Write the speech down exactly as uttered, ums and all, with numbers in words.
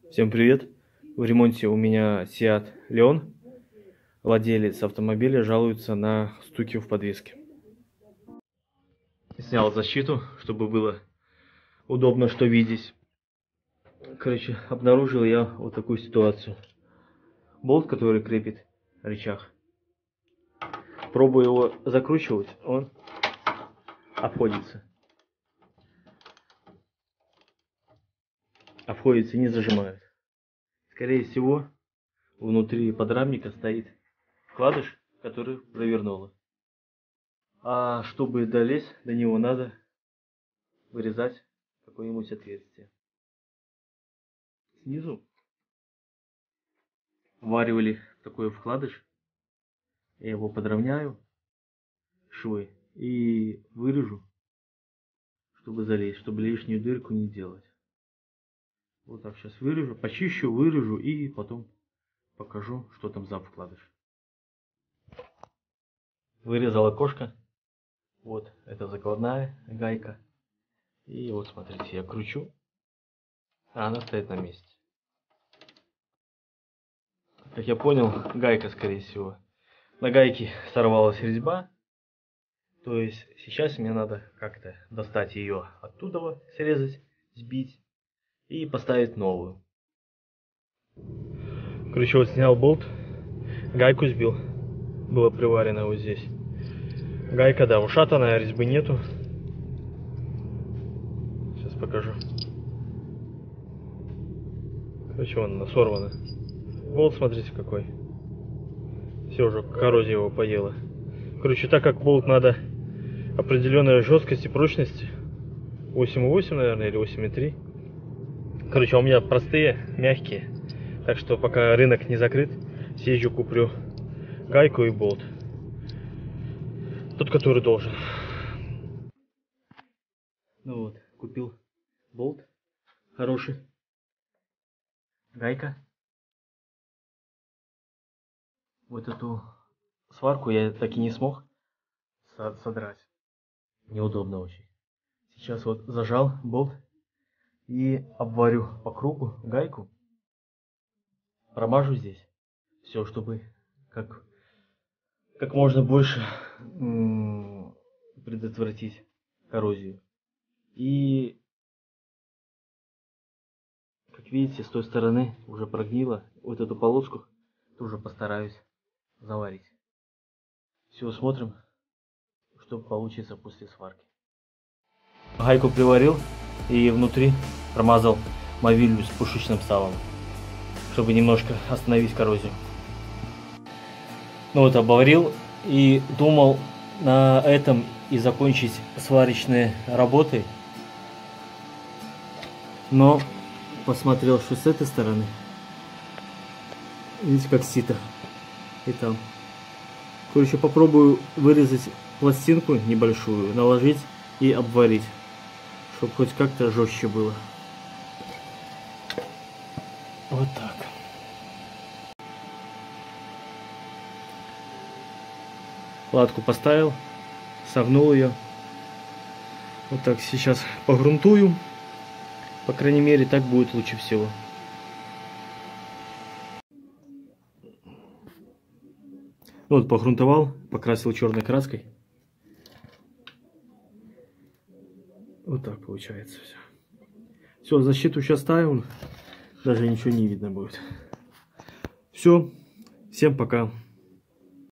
Всем привет! В ремонте у меня Seat Leon. Владелец автомобиля жалуется на стуки в подвеске. Снял защиту, чтобы было удобно что видеть. Короче, обнаружил я вот такую ситуацию. Болт, который крепит рычаг. Пробую его закручивать, он обходится. Обходится, не зажимает. Скорее всего, внутри подрамника стоит вкладыш, который провернуло. А чтобы долезть до него, надо вырезать какое-нибудь отверстие. Снизу вваривали такой вкладыш. Я его подровняю, швы, и вырежу, чтобы залезть, чтобы лишнюю дырку не делать. Вот так сейчас вырежу, почищу, вырежу и потом покажу, что там за вкладыш. Вырезал окошко. Вот, это закладная гайка. И вот смотрите, я кручу, а она стоит на месте. Как я понял, гайка, скорее всего. На гайке сорвалась резьба. То есть сейчас мне надо как-то достать ее оттуда, срезать, сбить и поставить новую. Короче, вот снял болт, гайку сбил. Было приварено вот здесь. Гайка, да, ушатанная, резьбы нету. Сейчас покажу. Короче, вон она сорвана. Болт, смотрите, какой. Все уже, коррозия его поела. Короче, так как болт надо определенная жесткость и прочность, восемь и восемь, наверное, или восемь и три. Короче, у меня простые, мягкие. Так что пока рынок не закрыт, съезжу, куплю гайку и болт. Тот, который должен. Ну вот, купил болт хороший. Гайка. Вот эту сварку я так и не смог содрать. Неудобно очень. Сейчас вот зажал болт и обварю по кругу гайку. Промажу здесь. Все, чтобы как, как можно больше предотвратить коррозию. И как видите, с той стороны уже прогнило. Вот эту полоску тоже постараюсь заварить. Все, смотрим, что получится после сварки. Гайку приварил и внутри промазал мовилью с пушечным салом, чтобы немножко остановить коррозию. Ну вот, обварил и думал на этом и закончить сварочные работы. Но посмотрел, что с этой стороны, видите, как сито. И там. Короче, попробую вырезать пластинку небольшую, наложить и обварить, чтобы хоть как-то жестче было. Вот так. Латку поставил, согнул ее. Вот так сейчас погрунтую. По крайней мере, так будет лучше всего. Вот, погрунтовал, покрасил черной краской. Вот так получается все. Все, защиту сейчас ставим. Даже ничего не видно будет. Все, всем пока.